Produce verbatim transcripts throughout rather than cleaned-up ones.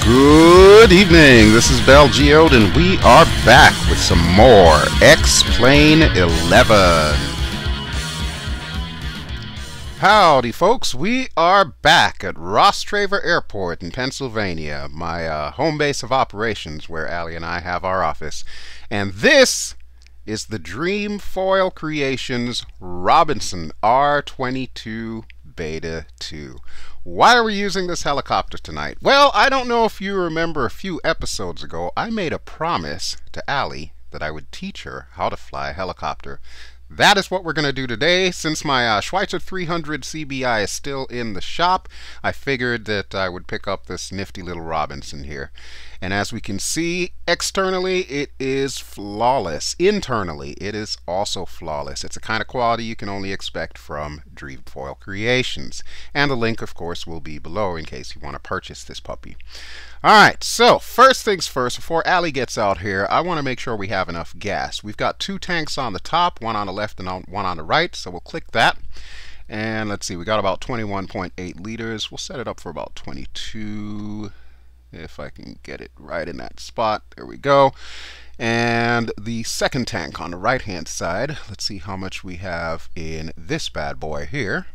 Good evening, this is BelGeode and we are back with some more X-Plane eleven. Howdy folks, we are back at Rostraver Airport in Pennsylvania, my uh, home base of operations where Allie and I have our office. And this is the Dreamfoil Creations Robinson R twenty-two Beta two. Why are we using this helicopter tonight? Well, I don't know if you remember a few episodes ago, I made a promise to Allie that I would teach her how to fly a helicopter. That is what we're going to do today. Since my uh, Schweitzer three hundred C B I is still in the shop, I figured that I would pick up this nifty little Robinson here. And as we can see, externally it is flawless. Internally it is also flawless. It's a kind of quality you can only expect from Dreamfoil Creations. And the link, of course, will be below in case you want to purchase this puppy. Alright, so first things first, before Allie gets out here, I want to make sure we have enough gas. We've got two tanks on the top, one on the left and one on the right, so we'll click that. And let's see, we got about twenty-one point eight liters. We'll set it up for about twenty-two, if I can get it right in that spot. There we go. And the second tank on the right hand side, let's see how much we have in this bad boy here.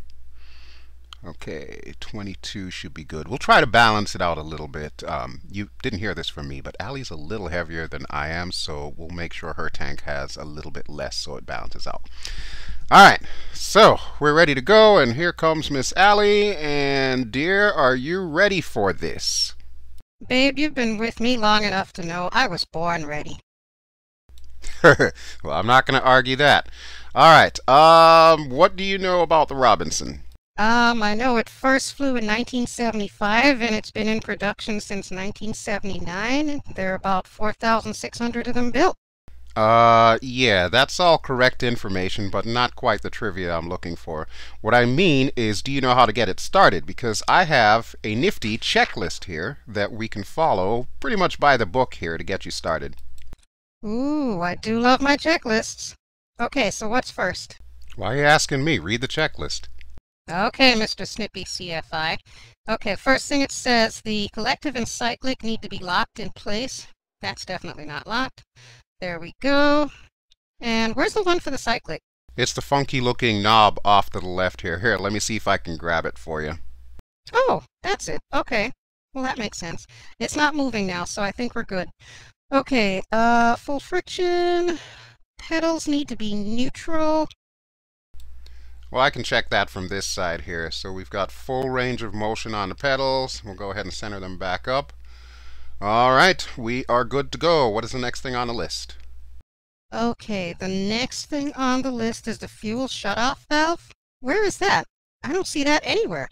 Okay, twenty-two should be good. We'll try to balance it out a little bit. Um, you didn't hear this from me, but Allie's a little heavier than I am, so we'll make sure her tank has a little bit less so it balances out. Alright, so we're ready to go, and here comes Miss Allie. And dear, are you ready for this? Babe, you've been with me long enough to know I was born ready. Well, I'm not going to argue that. Alright, um, what do you know about the Robinson? Um, I know it first flew in nineteen seventy-five, and it's been in production since nineteen seventy-nine. There are about four thousand six hundred of them built. Uh, yeah, that's all correct information, but not quite the trivia I'm looking for. What I mean is, do you know how to get it started? Because I have a nifty checklist here that we can follow pretty much by the book here to get you started. Ooh, I do love my checklists. Okay, so what's first? Why are you asking me? Read the checklist. Okay, Mister Snippy C F I. Okay, first thing it says, the collective and cyclic need to be locked in place. That's definitely not locked. There we go. And where's the one for the cyclic? It's the funky looking knob off to the left here. Here, let me see if I can grab it for you. Oh, that's it. Okay. Well, that makes sense. It's not moving now, so I think we're good. Okay, uh, full friction. Pedals need to be neutral. Well, I can check that from this side here. So we've got full range of motion on the pedals. We'll go ahead and center them back up. All right, we are good to go. What is the next thing on the list? Okay, the next thing on the list is the fuel shutoff valve. Where is that? I don't see that anywhere.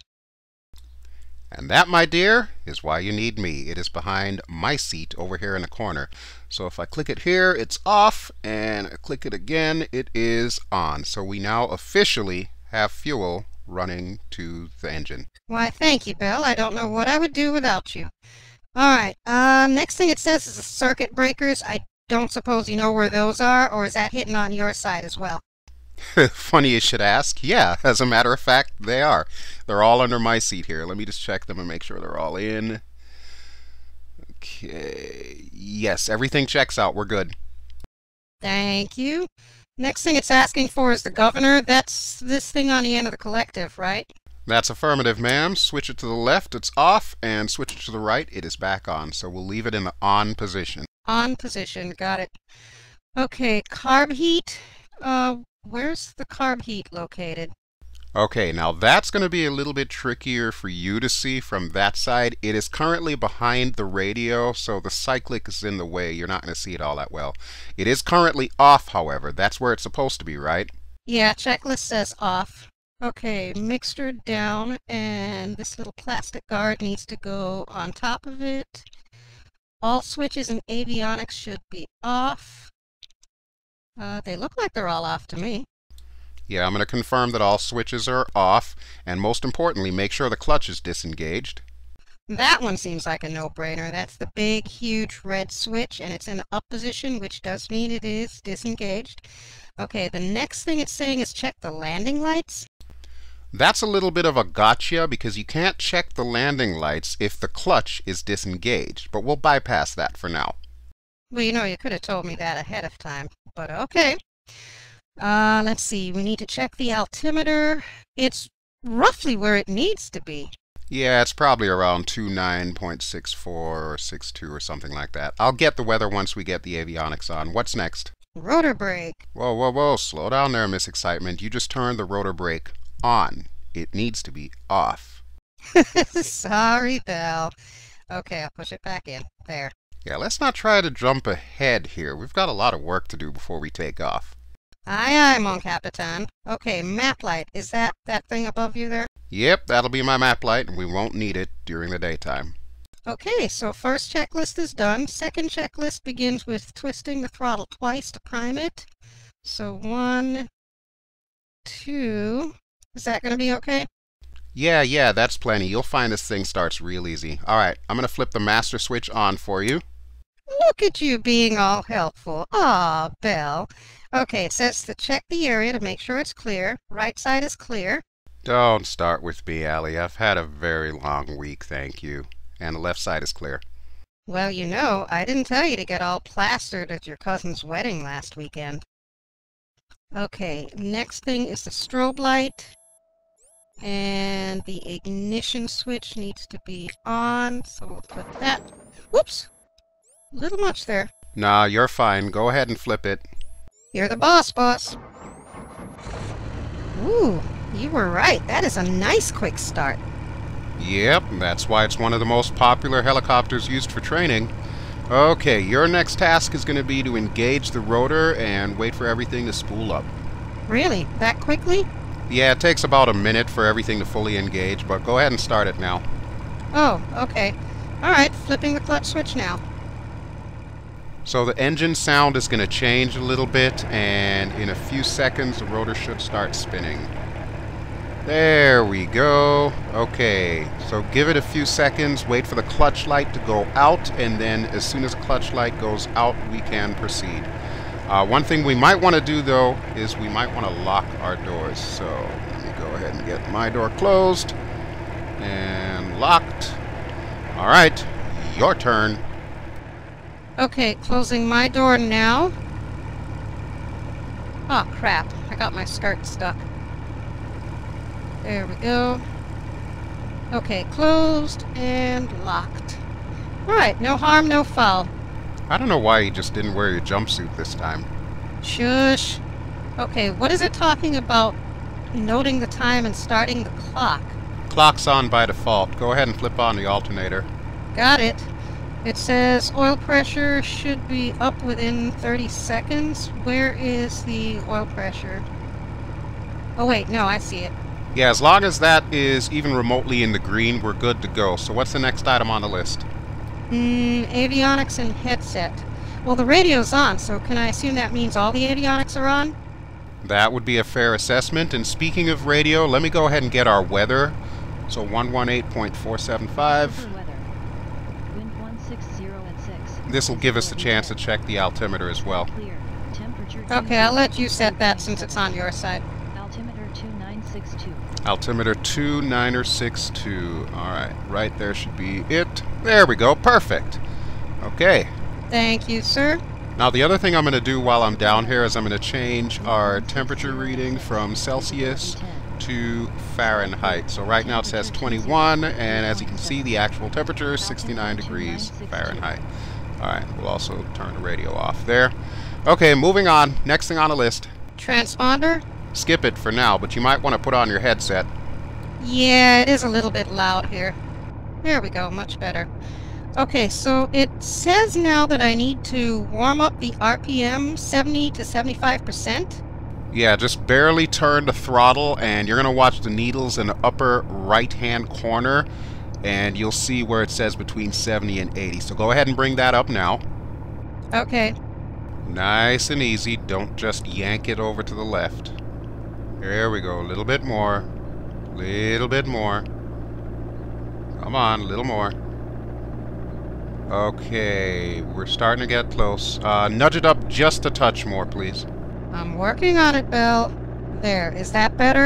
And that, my dear, is why you need me. It is behind my seat over here in the corner. So if I click it here, it's off, and I click it again, it is on. So we now officially have fuel running to the engine. Why, thank you, Belle. I don't know what I would do without you. Alright, uh, next thing it says is the circuit breakers. I don't suppose you know where those are, or is that hitting on your side as well? Funny you should ask. Yeah, as a matter of fact, they are. They're all under my seat here. Let me just check them and make sure they're all in. Okay. Yes, everything checks out. We're good. Thank you. Next thing it's asking for is the governor. That's this thing on the end of the collective, right? That's affirmative, ma'am. Switch it to the left, it's off, and switch it to the right, it is back on. So we'll leave it in the on position. On position, got it. Okay, carb heat. Uh, where's the carb heat located? Okay, now that's going to be a little bit trickier for you to see from that side. It is currently behind the radio, so the cyclic is in the way. You're not going to see it all that well. It is currently off, however. That's where it's supposed to be, right? Yeah, checklist says off. Okay, mixture down, and this little plastic guard needs to go on top of it. All switches in avionics should be off. Uh, they look like they're all off to me. Yeah, I'm going to confirm that all switches are off, and most importantly, make sure the clutch is disengaged. That one seems like a no-brainer. That's the big, huge red switch, and it's in the up position, which does mean it is disengaged. Okay, the next thing it's saying is check the landing lights. That's a little bit of a gotcha because you can't check the landing lights if the clutch is disengaged, but we'll bypass that for now. Well, you know, you could have told me that ahead of time, but okay. Uh, let's see, we need to check the altimeter. It's roughly where it needs to be. Yeah, it's probably around twenty-nine point six four or sixty-two or something like that. I'll get the weather once we get the avionics on. What's next? Rotor brake. Whoa, whoa, whoa, slow down there, Miss Excitement. You just turned the rotor brake on. It needs to be off. Sorry, Belle. Okay, I'll push it back in. There. Yeah, let's not try to jump ahead here. We've got a lot of work to do before we take off. Aye, aye, Mon Capitan. Okay, map light. Is that that thing above you there? Yep, that'll be my map light, and we won't need it during the daytime. Okay, so first checklist is done. Second checklist begins with twisting the throttle twice to prime it. So one, two. Is that going to be okay? Yeah, yeah, that's plenty. You'll find this thing starts real easy. Alright, I'm going to flip the master switch on for you. Look at you being all helpful. Aw, Belle. Okay, it says to check the area to make sure it's clear. Right side is clear. Don't start with me, Allie. I've had a very long week, thank you. And the left side is clear. Well, you know, I didn't tell you to get all plastered at your cousin's wedding last weekend. Okay, next thing is the strobe light. And the ignition switch needs to be on, so we'll put that. Whoops! A little much there. Nah, you're fine. Go ahead and flip it. You're the boss, boss. Ooh, you were right. That is a nice quick start. Yep, that's why it's one of the most popular helicopters used for training. Okay, your next task is going to be to engage the rotor and wait for everything to spool up. Really? That quickly? Yeah, it takes about a minute for everything to fully engage, but go ahead and start it now. Oh, okay. Alright, flipping the clutch switch now. So the engine sound is going to change a little bit, and in a few seconds the rotor should start spinning. There we go. Okay, so give it a few seconds, wait for the clutch light to go out, and then as soon as the clutch light goes out, we can proceed. Uh, one thing we might want to do, though, is we might want to lock our doors. So let me go ahead and get my door closed and locked. All right, your turn. Okay, closing my door now. Oh, crap. I got my skirt stuck. There we go. Okay, closed and locked. Alright, no harm, no foul. I don't know why you just didn't wear your jumpsuit this time. Shush. Okay, what is it talking about noting the time and starting the clock? Clock's on by default. Go ahead and flip on the alternator. Got it. It says oil pressure should be up within thirty seconds. Where is the oil pressure? Oh wait, no, I see it. Yeah, as long as that is even remotely in the green, we're good to go. So what's the next item on the list? Hmm, avionics and headset. Well, the radio's on, so can I assume that means all the avionics are on? That would be a fair assessment. And speaking of radio, let me go ahead and get our weather. So one eighteen point four seven five. Wind one sixty at six. This will give us a chance to check the altimeter as well. Clear. Temperature Okay, I'll let you set that since it's on your side. Altimeter two nine six two. Altimeter two nine six two. Alright, right there should be it. There we go, perfect. Okay. Thank you, sir. Now the other thing I'm going to do while I'm down here is I'm going to change our temperature reading from Celsius to Fahrenheit. So right now it says twenty-one, and as you can see the actual temperature is sixty-nine degrees Fahrenheit. Alright, we'll also turn the radio off there. Okay, moving on. Next thing on the list. Transponder? Skip it for now, but you might want to put on your headset. Yeah, it is a little bit loud here. There we go, much better. Okay, so it says now that I need to warm up the R P M seventy to seventy-five percent. Yeah, just barely turn the throttle, and you're going to watch the needles in the upper right-hand corner, and you'll see where it says between seventy and eighty. So go ahead and bring that up now. Okay. Nice and easy. Don't just yank it over to the left. There we go. A little bit more. A little bit more. Come on, a little more. Okay, we're starting to get close. Uh, nudge it up just a touch more, please. I'm working on it, Belle. There, is that better?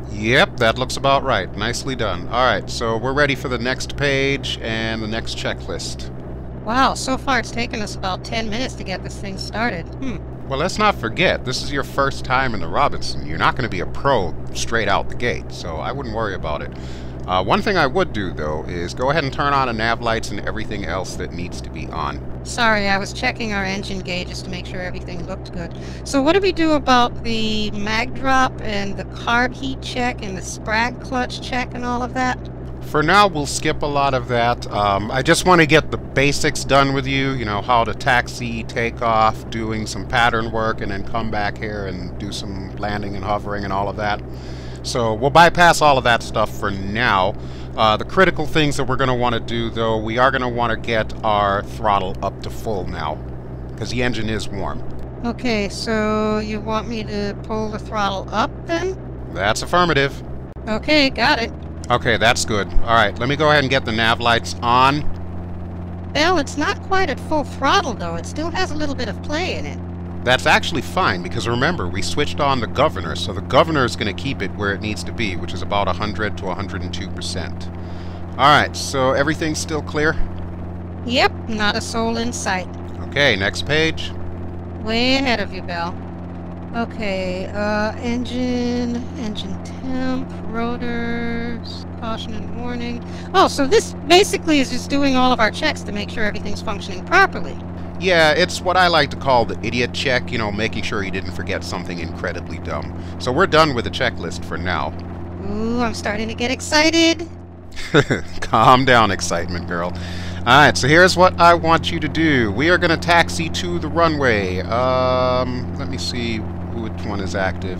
Yep, that looks about right. Nicely done. Alright, so we're ready for the next page and the next checklist. Wow, so far it's taken us about ten minutes to get this thing started. Hmm. Well, let's not forget, this is your first time in the Robinson. You're not going to be a pro straight out the gate, so I wouldn't worry about it. Uh, one thing I would do, though, is go ahead and turn on the nav lights and everything else that needs to be on. Sorry, I was checking our engine gauges to make sure everything looked good. So what do we do about the mag drop and the carb heat check and the sprag clutch check and all of that? For now, we'll skip a lot of that. Um, I just want to get the basics done with you, you know, how to taxi, take off, doing some pattern work, and then come back here and do some landing and hovering and all of that. So we'll bypass all of that stuff for now. Uh, the critical things that we're going to want to do, though, we are going to want to get our throttle up to full now, because the engine is warm. Okay, so you want me to pull the throttle up then? That's affirmative. Okay, got it. Okay, that's good. Alright, let me go ahead and get the nav lights on. Well, it's not quite at full throttle, though. It still has a little bit of play in it. That's actually fine, because remember, we switched on the governor, so the governor is going to keep it where it needs to be, which is about one hundred to one hundred two percent. Alright, so everything's still clear? Yep, not a soul in sight. Okay, next page. Way ahead of you, Belle. Okay, uh, engine, engine temp, rotors, caution and warning. Oh, so this basically is just doing all of our checks to make sure everything's functioning properly. Yeah, it's what I like to call the idiot check, you know, making sure you didn't forget something incredibly dumb. So we're done with the checklist for now. Ooh, I'm starting to get excited. Calm down, excitement girl. Alright, so here's what I want you to do. We are going to taxi to the runway. Um, let me see which one is active.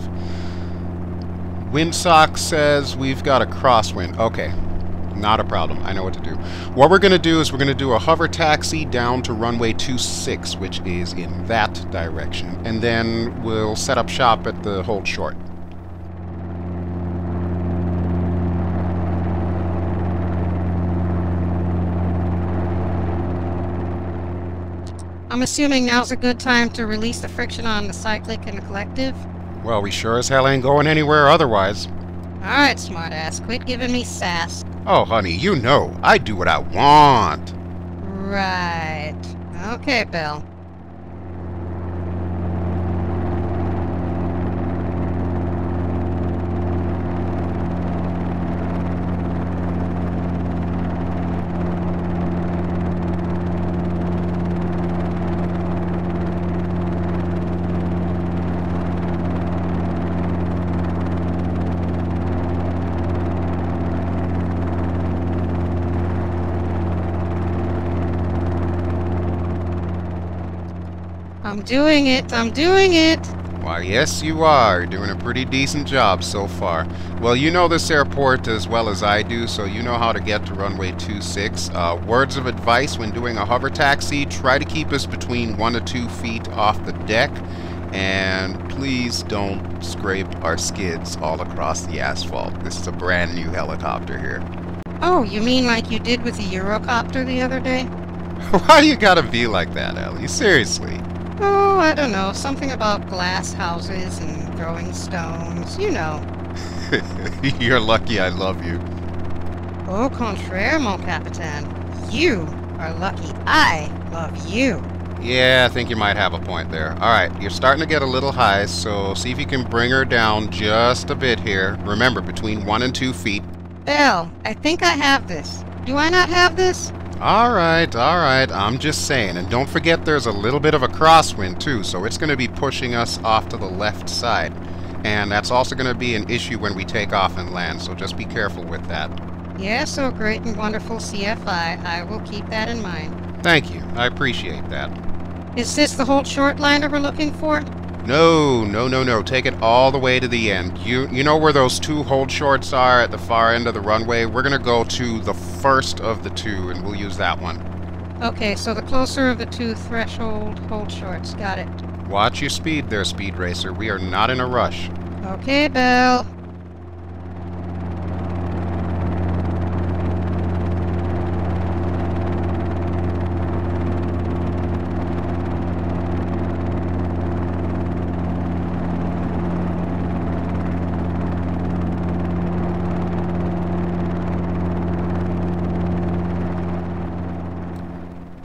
Windsock says we've got a crosswind. Okay, not a problem. I know what to do. What we're going to do is we're going to do a hover taxi down to runway two six, which is in that direction. And then we'll set up shop at the hold short. I'm assuming now's a good time to release the friction on the cyclic and the collective. Well, we sure as hell ain't going anywhere otherwise. Alright, smartass, quit giving me sass. Oh, honey, you know, I do what I want. Right. Okay, Belle. I'm doing it, I'm doing it! Why, yes you are. You're doing a pretty decent job so far. Well, you know this airport as well as I do, so you know how to get to runway two six. Uh, words of advice when doing a hover taxi, try to keep us between one to two feet off the deck, and please don't scrape our skids all across the asphalt. This is a brand new helicopter here. Oh, you mean like you did with the Eurocopter the other day? Why you gotta be like that, Ellie? Seriously. Oh, I don't know. Something about glass houses and throwing stones. You know. You're lucky I love you. Au contraire, mon capitaine. You are lucky I love you. Yeah, I think you might have a point there. Alright, you're starting to get a little high, so see if you can bring her down just a bit here. Remember, between one and two feet. Belle, I think I have this. Do I not have this? Alright, alright, I'm just saying. And don't forget there's a little bit of a crosswind too, so it's going to be pushing us off to the left side. And that's also going to be an issue when we take off and land, so just be careful with that. Yeah, so great and wonderful C F I. I will keep that in mind. Thank you, I appreciate that. Is this the whole short liner we're looking for? No, no, no, no. Take it all the way to the end. You you know where those two hold shorts are at the far end of the runway? We're going to go to the first of the two, and we'll use that one. Okay, so the closer of the two threshold hold shorts. Got it. Watch your speed there, Speed Racer. We are not in a rush. Okay, Belle.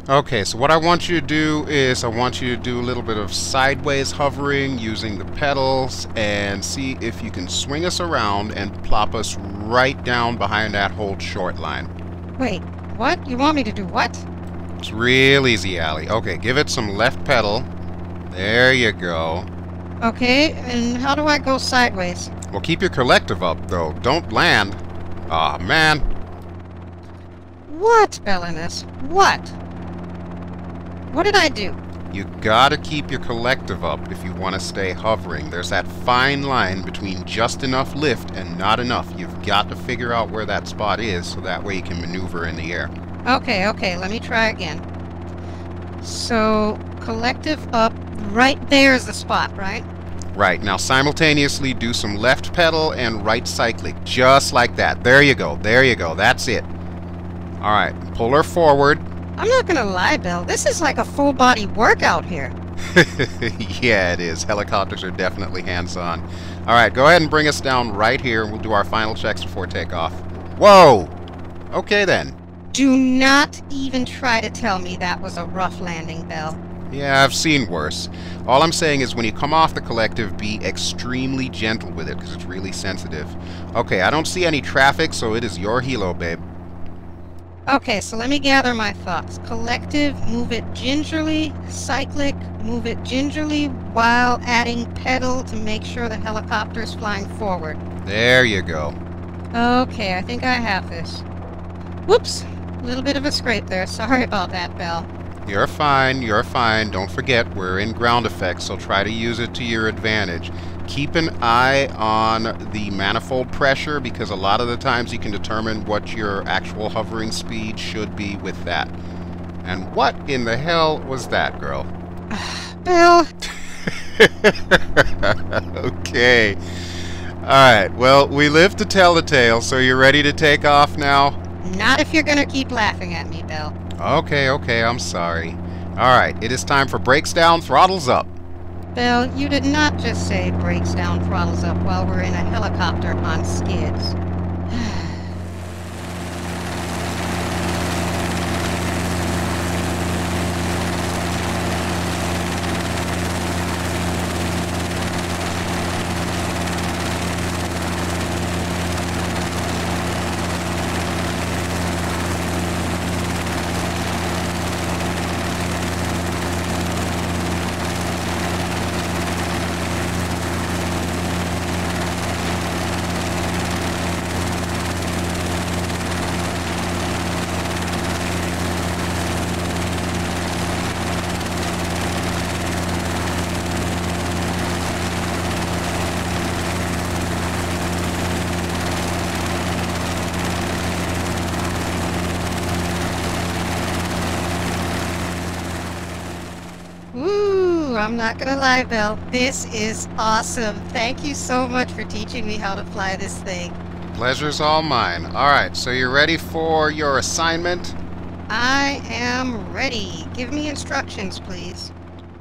Okay, so what I want you to do is I want you to do a little bit of sideways hovering using the pedals and see if you can swing us around and plop us right down behind that hold short line. Wait, what? You want me to do what? It's real easy, Allie. Okay, give it some left pedal. There you go. Okay, and how do I go sideways? Well, keep your collective up, though. Don't land. Aw, man. What, Allyanis? What? What did I do? You gotta keep your collective up if you want to stay hovering. There's that fine line between just enough lift and not enough. You've got to figure out where that spot is so that way you can maneuver in the air. Okay, okay, let me try again. So, collective up, right there is the spot, right? Right, now simultaneously do some left pedal and right cyclic, just like that. There you go, there you go, that's it. Alright, pull her forward. I'm not gonna lie, Bell, this is like a full body workout here. Yeah, it is. Helicopters are definitely hands-on. Alright, go ahead and bring us down right here. We'll do our final checks before takeoff. Whoa! Okay then. Do not even try to tell me that was a rough landing, Bell. Yeah, I've seen worse. All I'm saying is when you come off the collective, be extremely gentle with it, because it's really sensitive. Okay, I don't see any traffic, so it is your helo, babe. Okay, so let me gather my thoughts. Collective, move it gingerly. Cyclic, move it gingerly while adding pedal to make sure the helicopter is flying forward. There you go. Okay, I think I have this. Whoops! A little bit of a scrape there. Sorry about that, Bell. You're fine, you're fine. Don't forget, we're in ground effects, so try to use it to your advantage. Keep an eye on the manifold pressure, because a lot of the times you can determine what your actual hovering speed should be with that. And what in the hell was that, girl? Bell! Okay. Alright, well, we live to tell the tale, so you're ready to take off now? Not if you're gonna keep laughing at me, Bell. Okay, okay, I'm sorry. Alright, it is time for brakes down, throttles up. Bell, you did not just say brakes down, throttles up while we're in a helicopter on skids. Ooh, I'm not gonna lie, Bell. This is awesome. Thank you so much for teaching me how to fly this thing. Pleasure's all mine. Alright, so you're ready for your assignment? I am ready. Give me instructions, please.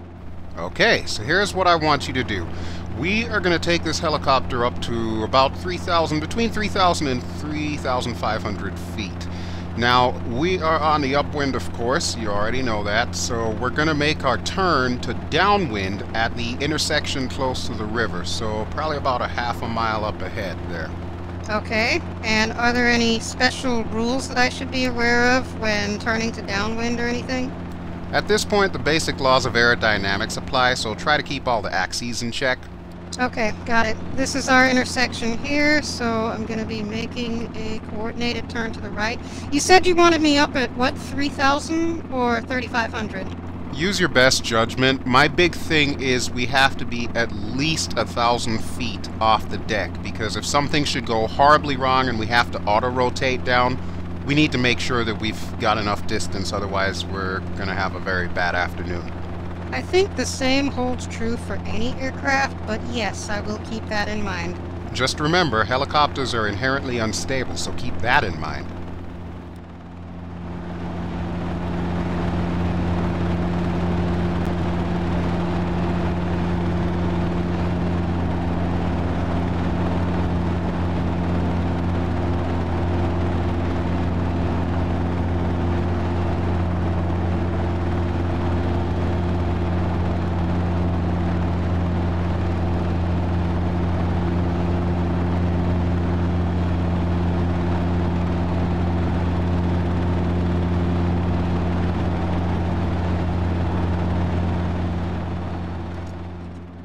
Okay, so here's what I want you to do. We are going to take this helicopter up to about three thousand, between three thousand and three thousand five hundred feet. Now, we are on the upwind, of course, you already know that, so we're going to make our turn to downwind at the intersection close to the river, so probably about a half a mile up ahead there. Okay, and are there any special rules that I should be aware of when turning to downwind or anything? At this point, the basic laws of aerodynamics apply, so try to keep all the axes in check. Okay, got it. This is our intersection here, so I'm going to be making a coordinated turn to the right. You said you wanted me up at, what, three thousand or thirty-five hundred? Use your best judgment. My big thing is we have to be at least a thousand feet off the deck, because if something should go horribly wrong and we have to auto-rotate down, we need to make sure that we've got enough distance, otherwise we're going to have a very bad afternoon. I think the same holds true for any aircraft, but yes, I will keep that in mind. Just remember, helicopters are inherently unstable, so keep that in mind.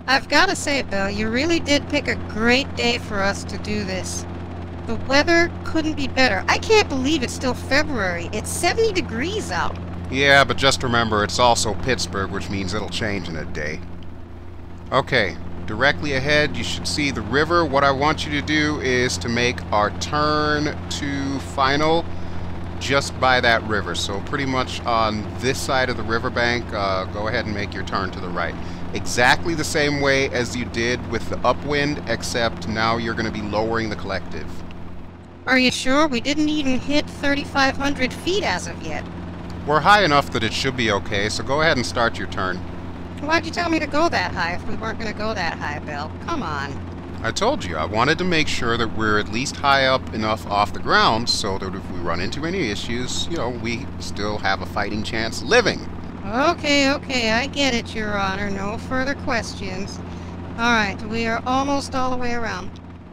I've got to say, Belle, you really did pick a great day for us to do this. The weather couldn't be better. I can't believe it's still February. It's seventy degrees out. Yeah, but just remember, it's also Pittsburgh, which means it'll change in a day. Okay, directly ahead, you should see the river. What I want you to do is to make our turn to final just by that river. So pretty much on this side of the riverbank, uh, go ahead and make your turn to the right. Exactly the same way as you did with the upwind, except now you're going to be lowering the collective. Are you sure? We didn't even hit thirty-five hundred feet as of yet. We're high enough that it should be okay, so go ahead and start your turn. Why'd you tell me to go that high if we weren't going to go that high, Belle? Come on. I told you, I wanted to make sure that we're at least high up enough off the ground so that if we run into any issues, you know, we still have a fighting chance living. Okay, okay, I get it, Your Honor. No further questions. Alright, we are almost all the way around.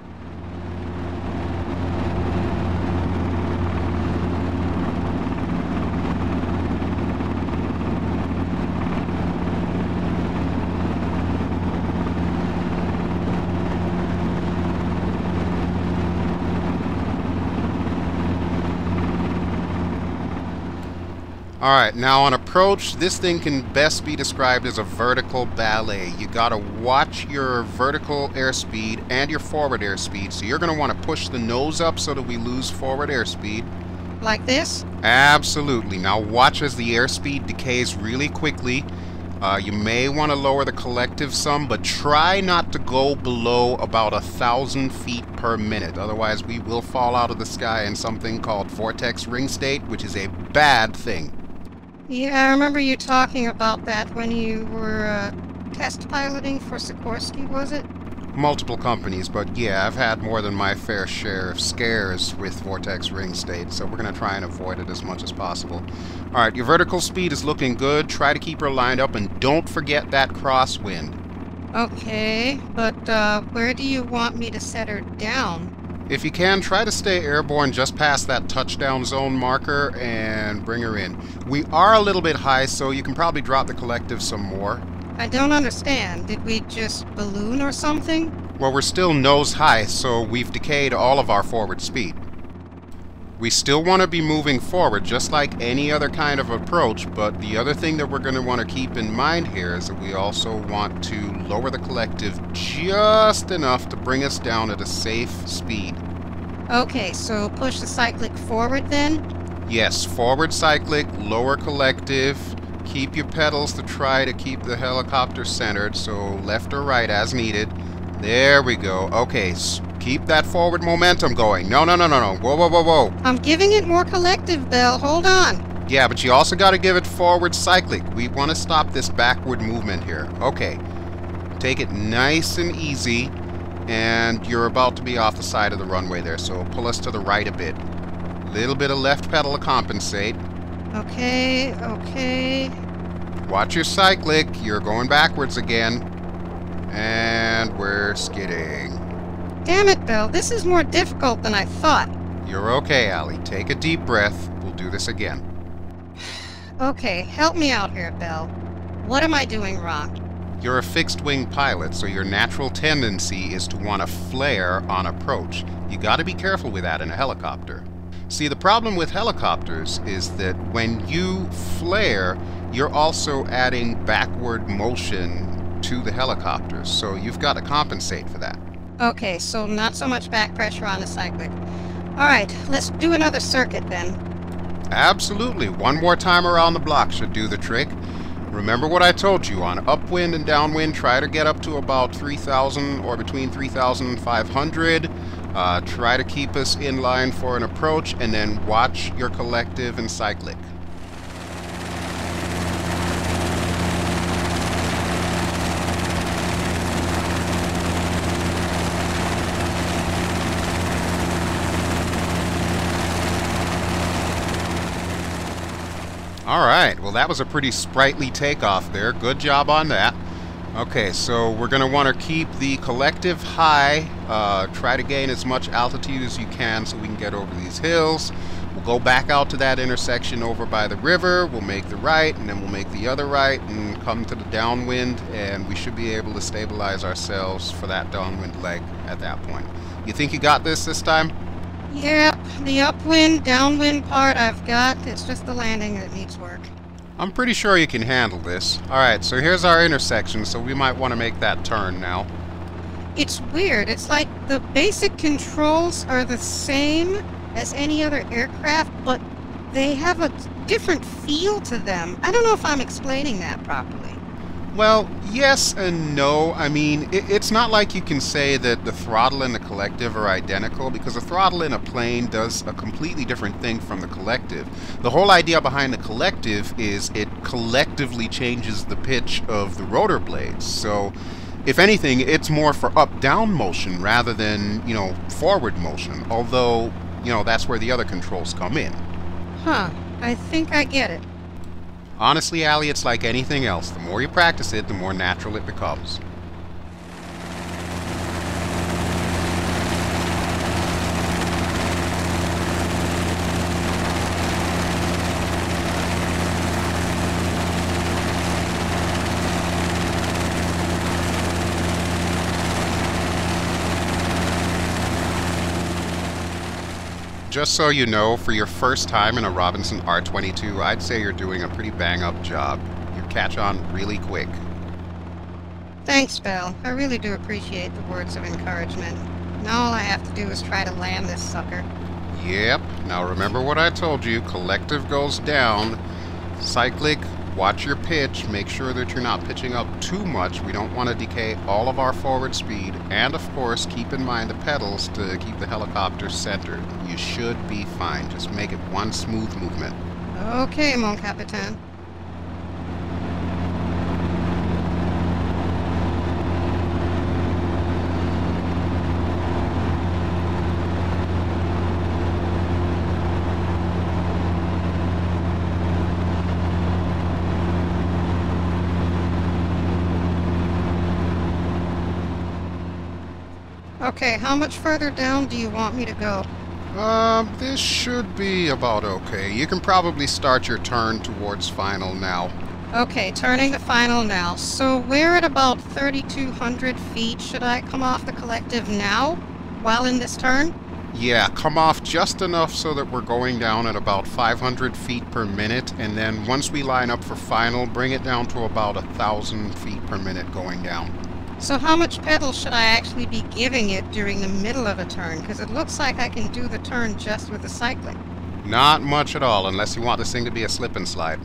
Alright, now on approach, this thing can best be described as a vertical ballet. You gotta watch your vertical airspeed and your forward airspeed, so you're gonna want to push the nose up so that we lose forward airspeed. Like this? Absolutely. Now watch as the airspeed decays really quickly. Uh, you may want to lower the collective some, but try not to go below about a thousand feet per minute. Otherwise, we will fall out of the sky in something called vortex ring state, which is a bad thing. Yeah, I remember you talking about that when you were uh, test piloting for Sikorsky, was it? Multiple companies, but yeah, I've had more than my fair share of scares with vortex ring state, so we're going to try and avoid it as much as possible. Alright, your vertical speed is looking good. Try to keep her lined up, and don't forget that crosswind. Okay, but uh, where do you want me to set her down? If you can, try to stay airborne just past that touchdown zone marker and bring her in. We are a little bit high, so you can probably drop the collective some more. I don't understand. Did we just balloon or something? Well, we're still nose high, so we've decayed all of our forward speed. We still want to be moving forward, just like any other kind of approach, but the other thing that we're going to want to keep in mind here is that we also want to lower the collective just enough to bring us down at a safe speed. Okay, so push the cyclic forward then? Yes, forward cyclic, lower collective. Keep your pedals to try to keep the helicopter centered, so left or right as needed. There we go. Okay, keep that forward momentum going. No, no, no, no, no. Whoa, whoa, whoa, whoa. I'm giving it more collective, Belle. Hold on. Yeah, but you also got to give it forward cyclic. We want to stop this backward movement here. Okay. Take it nice and easy, and you're about to be off the side of the runway there, so pull us to the right a bit. Little bit of left pedal to compensate. Okay, okay. Watch your cyclic. You're going backwards again. And we're skidding. Damn it, Belle. This is more difficult than I thought. You're okay, Allie. Take a deep breath. We'll do this again. Okay, help me out here, Belle. What am I doing wrong? You're a fixed-wing pilot, so your natural tendency is to want to flare on approach. You got to be careful with that in a helicopter. See, the problem with helicopters is that when you flare, you're also adding backward motion to the helicopters, so you've got to compensate for that. Okay, so not so much back pressure on the cyclic. Alright, let's do another circuit then. Absolutely. One more time around the block should do the trick. Remember what I told you, on upwind and downwind, try to get up to about three thousand or between three thousand and five hundred. Uh, try to keep us in line for an approach, and then watch your collective and cyclic. Alright, well that was a pretty sprightly takeoff there. Good job on that. Okay, so we're going to want to keep the collective high. Uh, try to gain as much altitude as you can so we can get over these hills. We'll go back out to that intersection over by the river, we'll make the right, and then we'll make the other right and come to the downwind, and we should be able to stabilize ourselves for that downwind leg at that point. You think you got this this time? Yep, the upwind, downwind part I've got. It's just the landing that needs work. I'm pretty sure you can handle this. Alright, so here's our intersection, so we might want to make that turn now. It's weird. It's like the basic controls are the same as any other aircraft, but they have a different feel to them. I don't know if I'm explaining that properly. Well, yes and no. I mean, it, it's not like you can say that the throttle and the collective are identical, because the throttle in a plane does a completely different thing from the collective. The whole idea behind the collective is it collectively changes the pitch of the rotor blades. So, if anything, it's more for up-down motion rather than, you know, forward motion. Although, you know, that's where the other controls come in. Huh. I think I get it. Honestly, Allie, it's like anything else. The more you practice it, the more natural it becomes. Just so you know, for your first time in a Robinson R twenty-two, I'd say you're doing a pretty bang-up job. You catch on really quick. Thanks, Belle. I really do appreciate the words of encouragement. Now all I have to do is try to land this sucker. Yep. Now remember what I told you. Collective goes down. Cyclic, watch your pitch. Make sure that you're not pitching up too much. We don't want to decay all of our forward speed. And of course, keep in mind the pedals to keep the helicopter centered. You should be fine. Just make it one smooth movement. Okay, mon capitaine. Okay, how much further down do you want me to go? Um, this should be about okay. You can probably start your turn towards final now. Okay, turning to final now. So we're at about thirty-two hundred feet. Should I come off the collective now, while in this turn? Yeah, come off just enough so that we're going down at about five hundred feet per minute, and then once we line up for final, bring it down to about one thousand feet per minute going down. So how much pedal should I actually be giving it during the middle of a turn? Because it looks like I can do the turn just with the cycling. Not much at all, unless you want this thing to be a slip and slide.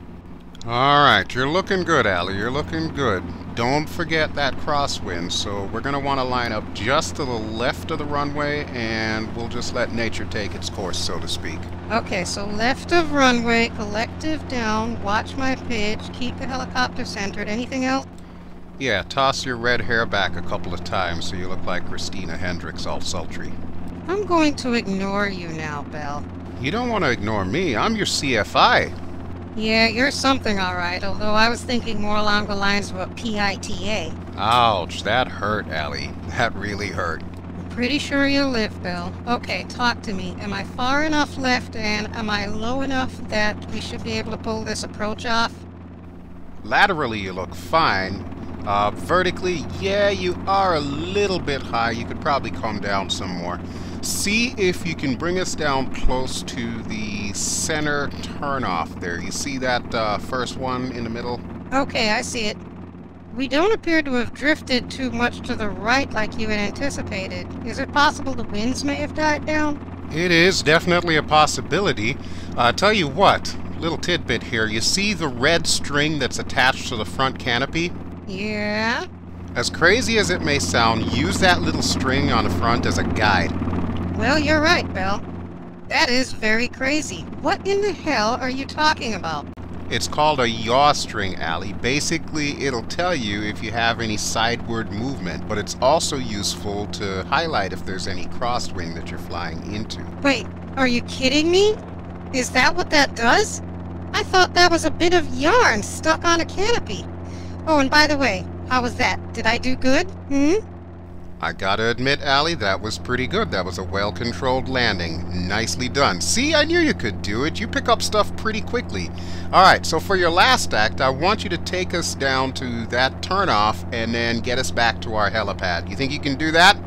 Alright, you're looking good, Allie. You're looking good. Don't forget that crosswind, so we're going to want to line up just to the left of the runway, and we'll just let nature take its course, so to speak. Okay, so left of runway, collective down, watch my pitch, keep the helicopter centered. Anything else? Yeah, toss your red hair back a couple of times so you look like Christina Hendricks all sultry. I'm going to ignore you now, Belle. You don't want to ignore me. I'm your C F I. Yeah, you're something alright, although I was thinking more along the lines of a P I T A. Ouch, that hurt, Allie. That really hurt. I'm pretty sure you'll live, Belle. Okay, talk to me. Am I far enough left, and am I low enough that we should be able to pull this approach off? Laterally, you look fine. Uh, vertically, yeah, you are a little bit high. You could probably come down some more. See if you can bring us down close to the center turnoff there. You see that uh, first one in the middle? Okay, I see it. We don't appear to have drifted too much to the right like you had anticipated. Is it possible the winds may have died down? It is definitely a possibility. Uh, tell you what, little tidbit here. You see the red string that's attached to the front canopy? Yeah? As crazy as it may sound, use that little string on the front as a guide. Well, you're right, Belle. That is very crazy. What in the hell are you talking about? It's called a yaw string, Allie. Basically, it'll tell you if you have any sideward movement, but it's also useful to highlight if there's any crosswind that you're flying into. Wait, are you kidding me? Is that what that does? I thought that was a bit of yarn stuck on a canopy. Oh, and by the way, how was that? Did I do good? Hmm? I gotta admit, Allie, that was pretty good. That was a well-controlled landing. Nicely done. See, I knew you could do it. You pick up stuff pretty quickly. Alright, so for your last act, I want you to take us down to that turnoff and then get us back to our helipad. You think you can do that?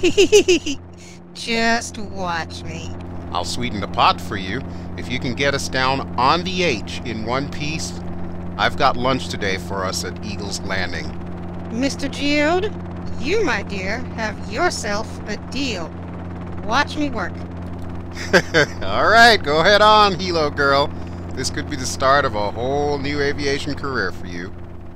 Just watch me. I'll sweeten the pot for you. If you can get us down on the H in one piece, I've got lunch today for us at Eagle's Landing. Mister Geode, you, my dear, have yourself a deal. Watch me work. Alright, go ahead on, Helo girl. This could be the start of a whole new aviation career for you.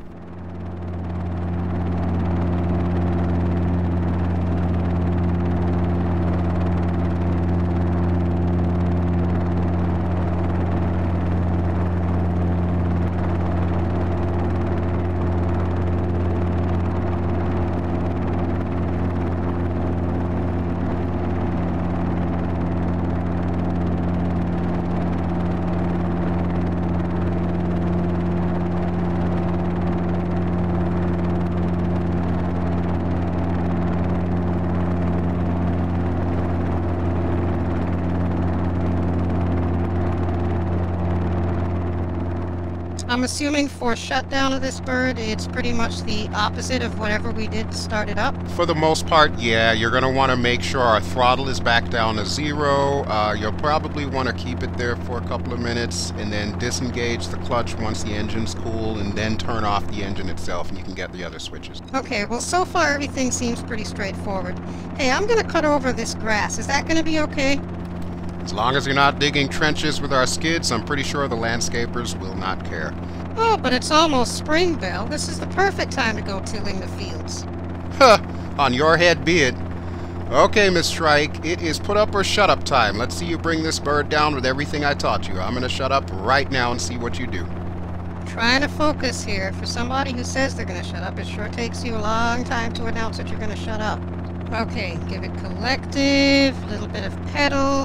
I'm assuming for shutdown of this bird, it's pretty much the opposite of whatever we did to start it up. For the most part, yeah. You're going to want to make sure our throttle is back down to zero. Uh, you'll probably want to keep it there for a couple of minutes and then disengage the clutch once the engine's cool and then turn off the engine itself and you can get the other switches. Okay, well so far everything seems pretty straightforward. Hey, I'm going to cut over this grass. Is that going to be okay? As long as you're not digging trenches with our skids, I'm pretty sure the landscapers will not care. Oh, but it's almost spring, Belle. This is the perfect time to go tilling the fields. Huh, on your head be it. Okay, Miss Shrike, it is put up or shut up time. Let's see you bring this bird down with everything I taught you. I'm going to shut up right now and see what you do. Trying to focus here. For somebody who says they're going to shut up, it sure takes you a long time to announce that you're going to shut up. Okay, give it collective, a little bit of pedal,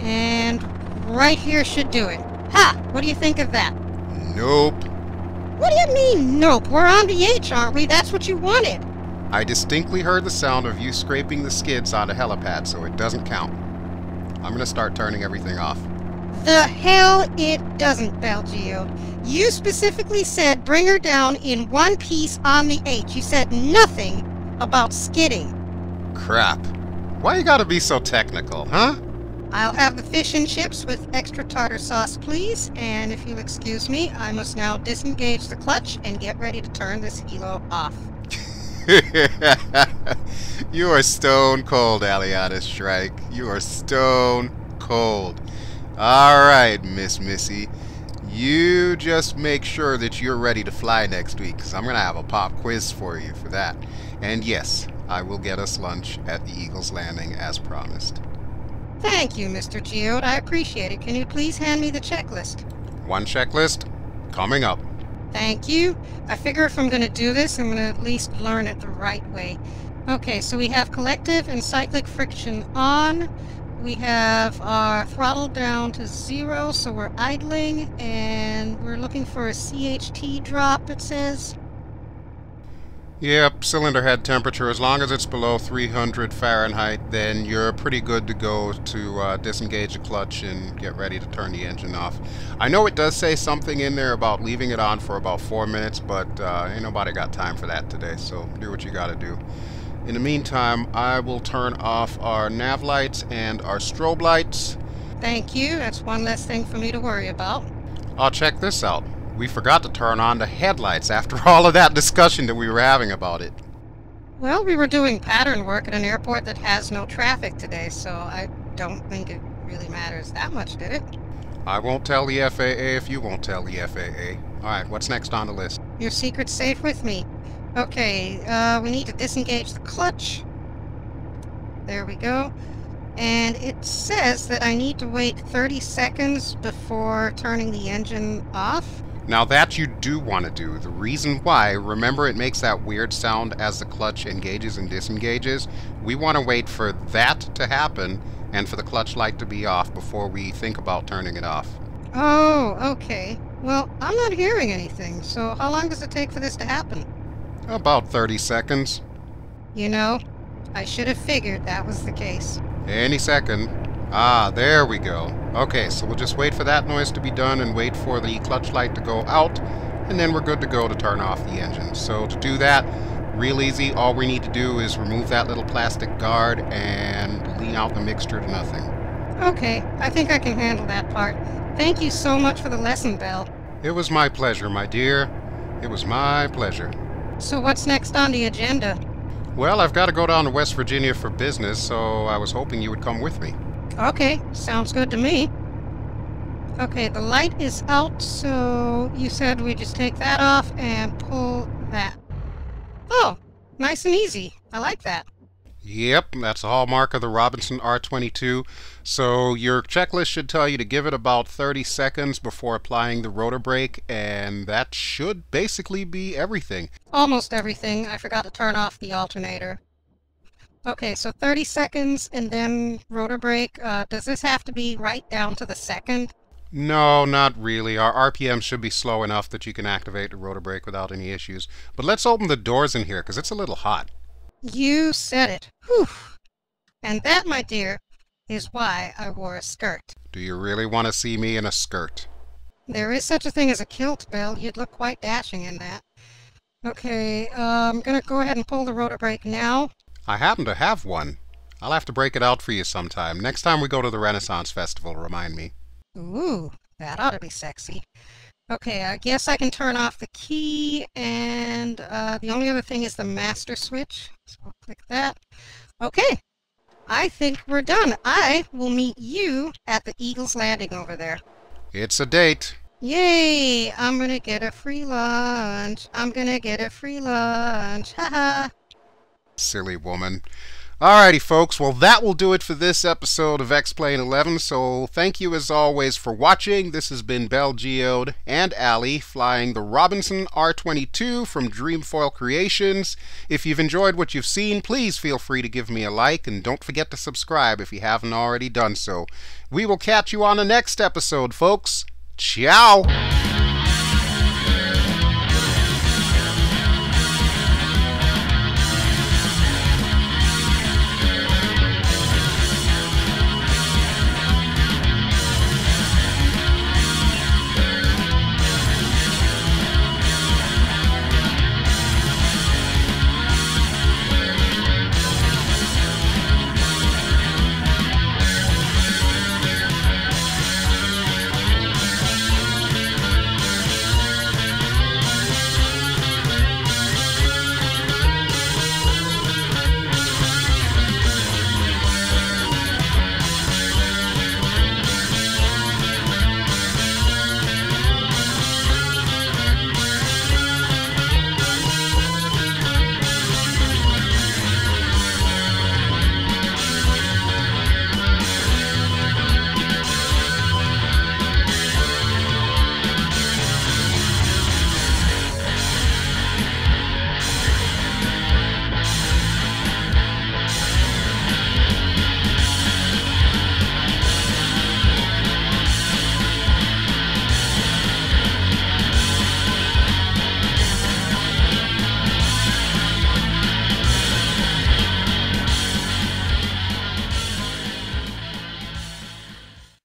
and right here should do it. Ha! What do you think of that? Nope. What do you mean, nope? We're on the H, aren't we? That's what you wanted. I distinctly heard the sound of you scraping the skids on a helipad, so it doesn't count. I'm going to start turning everything off. The hell it doesn't, BelGeode. You specifically said bring her down in one piece on the H. You said nothing about skidding. Crap. Why you gotta be so technical, huh? I'll have the fish and chips with extra tartar sauce, please. And if you'll excuse me, I must now disengage the clutch and get ready to turn this helo off. You are stone cold, Allyanis Shrike. You are stone cold. Alright, Miss Missy. You just make sure that you're ready to fly next week, because I'm going to have a pop quiz for you for that. And yes, I will get us lunch at the Eagle's Landing as promised. Thank you, Mister Geode. I appreciate it. Can you please hand me the checklist? One checklist coming up. Thank you. I figure if I'm going to do this, I'm going to at least learn it the right way. Okay, so we have collective and cyclic friction on. We have our throttle down to zero, so we're idling, and we're looking for a C H T drop, it says. Yep, cylinder head temperature, as long as it's below three hundred Fahrenheit, then you're pretty good to go to uh, disengage the clutch and get ready to turn the engine off. I know it does say something in there about leaving it on for about four minutes, but uh, ain't nobody got time for that today, so do what you gotta do. In the meantime, I will turn off our nav lights and our strobe lights. Thank you. That's one less thing for me to worry about. Oh, check this out. We forgot to turn on the headlights after all of that discussion that we were having about it. Well, we were doing pattern work at an airport that has no traffic today, so I don't think it really matters that much, did it? I won't tell the F A A if you won't tell the F A A. Alright, what's next on the list? Your secret's safe with me. Okay, uh, we need to disengage the clutch. There we go. And it says that I need to wait thirty seconds before turning the engine off. Now that you do want to do. The reason why, remember it makes that weird sound as the clutch engages and disengages? We want to wait for that to happen and for the clutch light to be off before we think about turning it off. Oh, okay. Well, I'm not hearing anything, so how long does it take for this to happen? About thirty seconds. You know, I should have figured that was the case. Any second. Ah, there we go. Okay, so we'll just wait for that noise to be done and wait for the clutch light to go out, and then we're good to go to turn off the engine. So to do that, real easy, all we need to do is remove that little plastic guard and lean out the mixture to nothing. Okay, I think I can handle that part. Thank you so much for the lesson, Bel. It was my pleasure, my dear. It was my pleasure. So what's next on the agenda? Well, I've got to go down to West Virginia for business, so I was hoping you would come with me. Okay, sounds good to me. Okay, the light is out, so you said we just take that off and pull that. Oh, nice and easy. I like that. Yep, that's a hallmark of the Robinson R twenty-two. So your checklist should tell you to give it about thirty seconds before applying the rotor brake, and that should basically be everything. Almost everything. I forgot to turn off the alternator. Okay, so thirty seconds and then rotor brake. Uh, does this have to be right down to the second? No, not really. Our R P M should be slow enough that you can activate the rotor brake without any issues. But let's open the doors in here, because it's a little hot. You said it. Whew. And that, my dear, is why I wore a skirt. Do you really want to see me in a skirt? There is such a thing as a kilt, Bel. You'd look quite dashing in that. Okay, uh, I'm gonna go ahead and pull the rotor brake now. I happen to have one. I'll have to break it out for you sometime. Next time we go to the Renaissance Festival, remind me. Ooh, that ought to be sexy. Okay, I guess I can turn off the key, and uh, the only other thing is the master switch. So I'll click that. Okay, I think we're done. I will meet you at the Eagle's Landing over there. It's a date. Yay! I'm gonna get a free lunch. I'm gonna get a free lunch. Haha. Silly woman. Alrighty, folks. Well, that will do it for this episode of X-Plane eleven. So thank you, as always, for watching. This has been BelGeode and Allie flying the Robinson R twenty-two from Dreamfoil Creations. If you've enjoyed what you've seen, please feel free to give me a like, and don't forget to subscribe if you haven't already done so. We will catch you on the next episode, folks. Ciao!